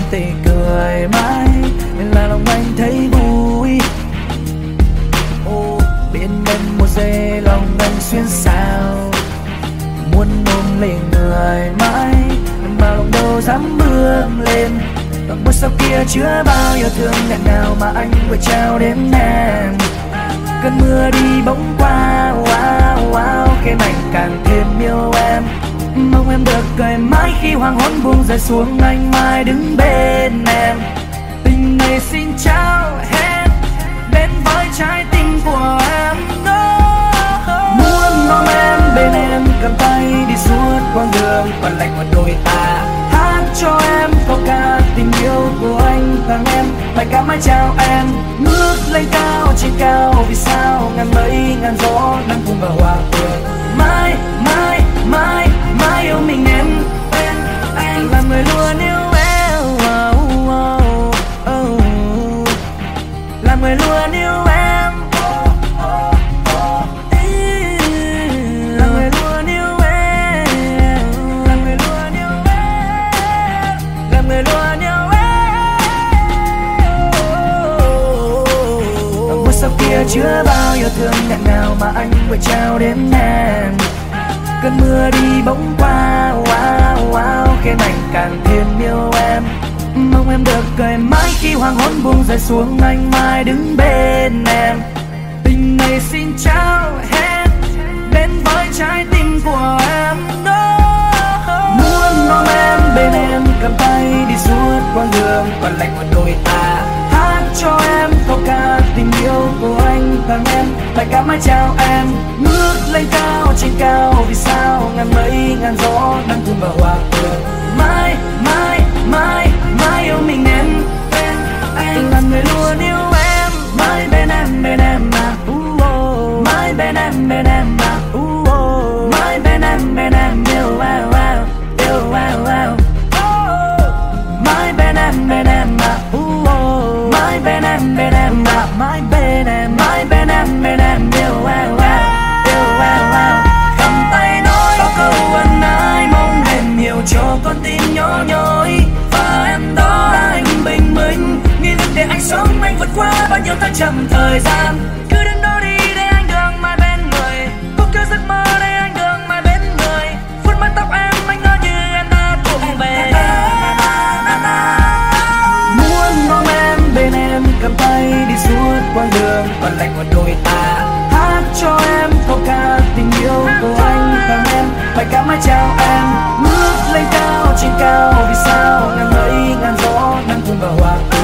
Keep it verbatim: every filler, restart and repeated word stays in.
thì cười mãi là lòng anh thấy vui. Ô, bên em một giây lòng anh xuyên xao, muốn ôm lấy người mãi mà lòng đâu dám bước lên. Bằng môi sau kia chứa bao yêu thương nghẹn ngào mà anh vừa trao đến em. Cơn mưa đi bỗng qua, wow, wow, khiến anh càng thêm yêu em. Mong em được cười mãi khi hoàng hôn buông rơi xuống, anh mãi đứng bên em. Tình này xin trao hết đến với trái tim của em. Muốn ôm em bên em, cầm tay đi suốt quãng đường còn lạnh một đôi ta. Hát cho em câu ca tình yêu của anh và em, bài ca mãi chào em. Ngước lên cao trên cao vì sao ngàn mây ngàn gió đang cùng vào hòa hưởng. Mãi mãi mãi mãi yêu mình em, em anh là người luôn yêu em. Oh, oh, oh. Là người luôn yêu em. Là người luôn yêu em. Là người luôn yêu em. Là người luôn yêu em. Môi sau kia chứa bao yêu thương nghẹn ngào mà anh vừa trao đến em. Cơn mưa đi bỗng qua, wow, wow, khiến anh càng thêm yêu em. Mong em được cười mãi khi hoàng hôn buông rơi xuống, anh mãi đứng bên em. Tình này xin trao hết đến với trái tim của em. Muốn ôm em bên em, cầm tay đi suốt quãng đường còn lạnh một đôi ta. Hát cho em câu ca tình yêu của anh và em, bài ca mãi chào em. Ngước lên cao trên cao vì sao ngàn mây ngàn gió đang cùng vào hòa hưởng. Mãi mãi mãi mãi yêu mình em, em anh là người luôn yêu em. Mãi bên em bên em mà, uh, oh. Mãi bên em bên em mà, uh, oh. Mãi bên em bên em yêu wow, wow, yêu wow, wow. Mãi bên em bên em mà, uh, oh. Mãi bên em bên em mà, mãi bên em mãi bên em bên em yêu wow, wow, yêu wow, wow. Cầm tay nói có câu ân ái, mong em hiểu cho con tim nhỏ nhói. Và em đó là anh bình minh, nghị lực để anh sống, anh vượt qua bao nhiêu thăng trầm thời gian. Cứ đứng đó đi để anh đường mãi bên người, cố kêu giấc mơ để anh đường mãi bên người. Vuốt mái tóc em anh ngỡ như em đã thuộc về. Muốn ôm em bên em, cầm tay đi suốt quãng đường còn lạnh một đôi ta. Hát cho em câu ca tình yêu của anh và em, bài ca mãi chào em. Ngước lên cao trên cao vì sao ngàn mây ngàn gió đang cùng vào hòa.